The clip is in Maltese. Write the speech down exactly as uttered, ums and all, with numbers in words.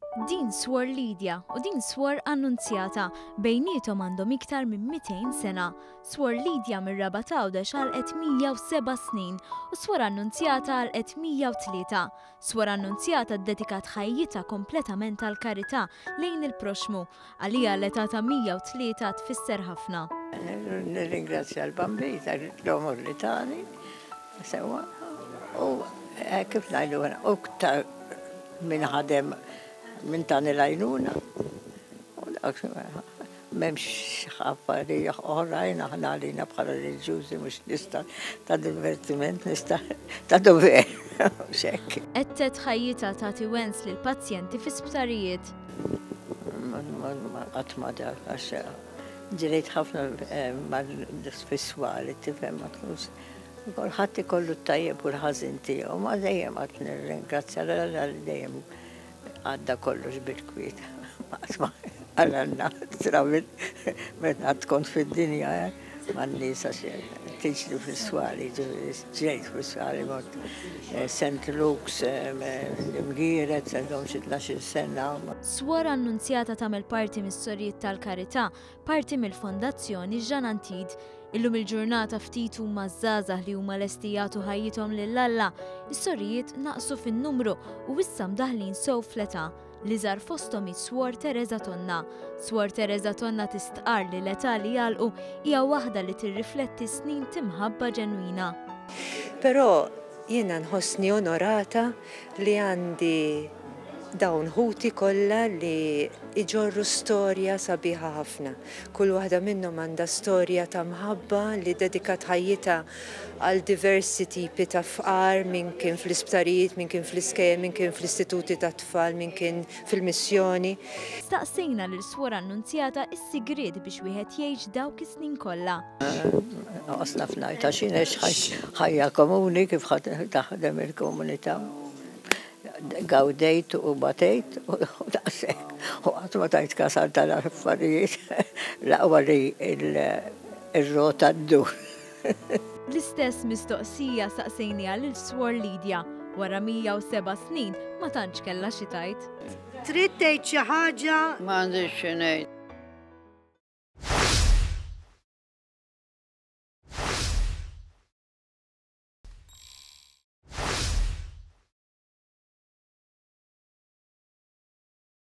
Din Swar Lidja u din Swar Annunzjata bejnietom għandhom iktar minn mitejn sena. Swar Lidja mir-raba Għawdex għalqet mija u seba' snin u Swar Annunzjata għalqet mija u tlieta. Swar Annunzjata ddedikat ħajjitha kompletament għall karità lejn il-proxmu għalija l-età ta' mija u tlieta tfisser ħafna. Nirringrazzja l-Bambi tal-omor li tani, sewa, u kif ngħidu u ktar minn ħadem minn tani l-għajnuna. Memx ħaffarijiet oħrajn aħna għalina bħala reġjużi mhux nista' ta' divertiment, nista' ta' dover. Qed ħajjitha tagħti wens lill-pazjenti fi-sptarijiet. Qatt ma dar għax ġrejt ħafna mal-fisswali tifhem ma tkunx. Ħadd ikollu t-tajjeb u l-ħażin tiegħu, ma dejjem qatt nirringrazzja l dejjem għadda kollox bil-kwiet. Għalanna, trawit, meta tkun fid-dinja, man-nisa tiġri fil-swali, ġejt fil-swali, mort Saint Luke's, Mgiret, għandhom xi tnax-il sena. Swar Annunzjata tagħmel parti mis-Sorjiet tal-Karità, parti mill-Fondazzjoni Ġan Antid. Illum il-ġurnata ftit huma żgħażagħ li huma lesti jagħtu ħajjithom lill-Alla, is-Sorjiet naqsu fin-numru u issa mdaħħlin sew fl-età. Li żar fosthom is-Swar Teresa Tonna. Swar Teresa Tonna tistqar li l-età li jgħalqu hija waħda li tirrifletti snin timħabba ġenwina. Però jiena nħossni onorata li għandi dawn ħuti kollha li iġorru storja sabiħa ħafna. Kull waħda minnhom għandha storja ta' mħabba li dedikat ħajjitha għal diversi tipi ta' fqar, minn kien fl-isptarijiet, minn kien fl-iskejjel, minn kien fl-istituti ta' tfal, minn kien fil-missjoni. Staqsejna lil Swar Annunzjata is-sigriet biex wieħed jgħix dawk is-snin kollha. Qosna f'ngħidha x'inhi ħajja komuni kif taħdem il-komunità. Gawdejt u batejt u daqshekk. U qatt ma tajt kasar tal-affarijiet laqwa li r-rota ddur. L-istess mistoqsija saqsejniha lil Swar Lidja wara mija u seba' snin ma tantx kellha xi tajt. Trid tgħid xi ħaġa? M'għandix xi ngħid.